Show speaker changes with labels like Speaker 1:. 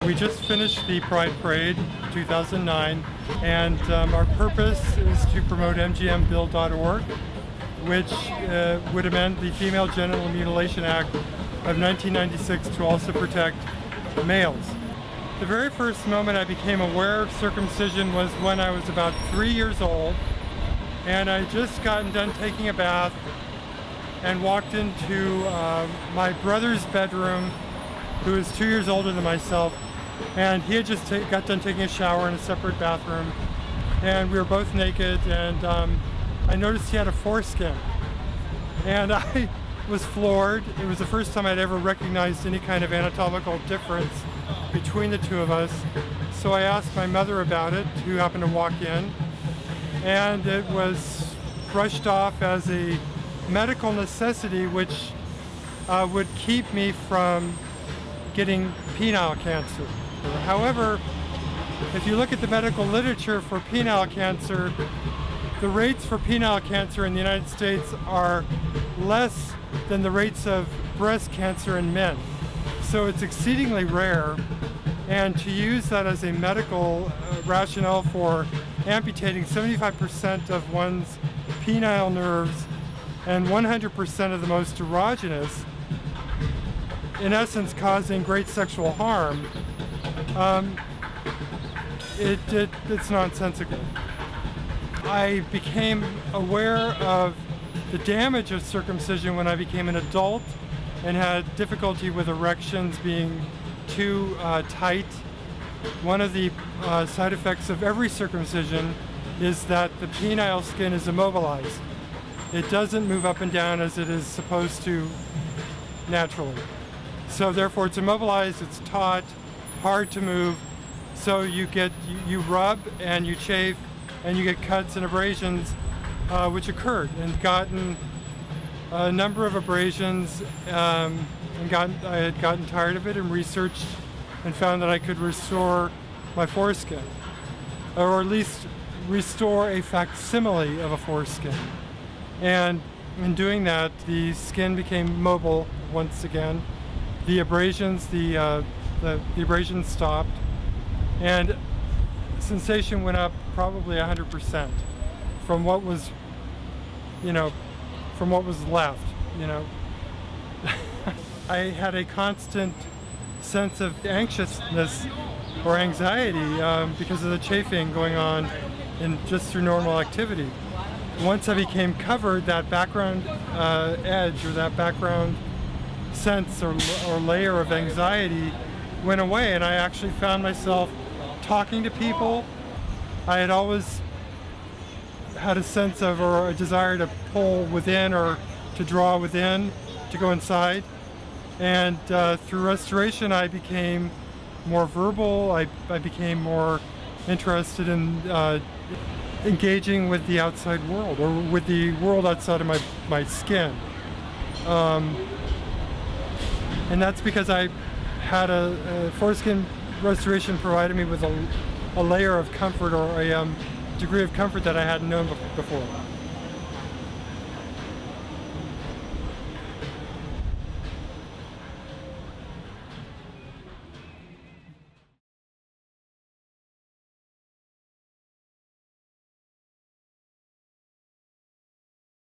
Speaker 1: We just finished the Pride Parade 2009, and our purpose is to promote MGMbill.org, which would amend the Female Genital Mutilation Act of 1996 to also protect males. The very first moment I became aware of circumcision was when I was about 3 years old, and I just gotten done taking a bath and walked into my brother's bedroom, who is 2 years older than myself, and he had just got done taking a shower in a separate bathroom, and we were both naked, and I noticed he had a foreskin, and I was floored. It was the first time I'd ever recognized any kind of anatomical difference between the two of us, so I asked my mother about it, who happened to walk in, and it was brushed off as a medical necessity which would keep me from getting penile cancer. However, if you look at the medical literature for penile cancer, the rates for penile cancer in the United States are less than the rates of breast cancer in men. So it's exceedingly rare, and to use that as a medical rationale for amputating 75% of one's penile nerves and 100% of the most erogenous, in essence causing great sexual harm, it's nonsensical. I became aware of the damage of circumcision when I became an adult and had difficulty with erections being too tight. One of the side effects of every circumcision is that the penile skin is immobilized. It doesn't move up and down as it is supposed to naturally. So therefore it's immobilized, it's taut, hard to move, so you rub and you chafe and you get cuts and abrasions, which occurred, and gotten a number of abrasions, and I had gotten tired of it and researched and found that I could restore my foreskin, or at least restore a facsimile of a foreskin. And in doing that, the skin became mobile once again. The abrasions, the abrasions stopped, and sensation went up probably 100% from what was, from what was left, I had a constant sense of anxiousness or anxiety because of the chafing going on just through normal activity. Once I became covered, that background edge or that background sense or layer of anxiety went away, and I actually found myself talking to people. I had always had a sense of, or a desire to pull within or to draw within, to go inside. And through restoration I became more verbal, I became more interested in engaging with the outside world, or with the world outside of my skin. And that's because I had a foreskin restoration provided me with a layer of comfort, or a degree of comfort that I hadn't known before.